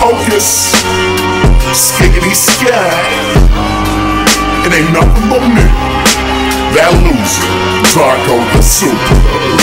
hocus, skiggity sky. It ain't nothing but me, that loser, Darko the Super.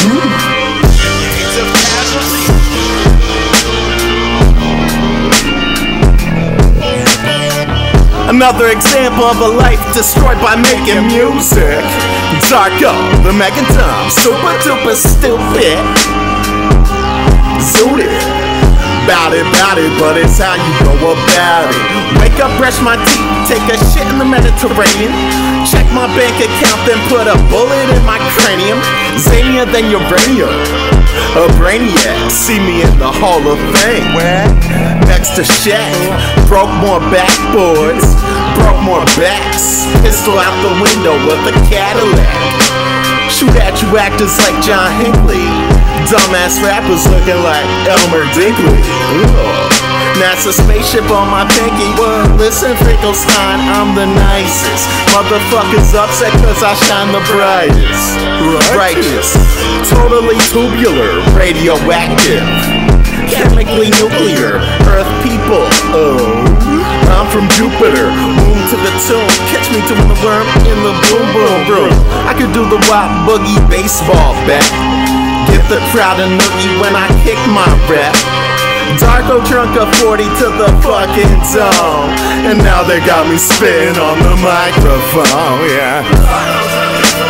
Another example of a life destroyed by making music. Darko, the Megaton, super duper stupid. Zooted, bout it, but it's how you go about it. Wake up, brush my teeth, take a shit in the Mediterranean. Check my bank account, then put a bullet in my cranium. Zanier than uranium, a brainiac. See me in the Hall of Fame, where? Next to Shaq. Broke more backboards, broke more backs. Pistol out the window with a Cadillac. Shoot at you actors like John Hinckley. Dumbass rappers looking like Elmer Dinkley. NASA spaceship on my pinky. Listen, Finkelstein, I'm the nicest. Motherfuckers upset cause I shine the brightest. Righteous, totally tubular, radioactive, chemically nuclear, Earth people. I'm from Jupiter, moon to the tomb. Catch me doing the worm in the boom boom room. I could do the wop boogie baseball bat. Get the crowd a noogie when I kick my rap. Darko drunk a 40 to the fucking dome, and now they got me spitting on the microphone, yeah.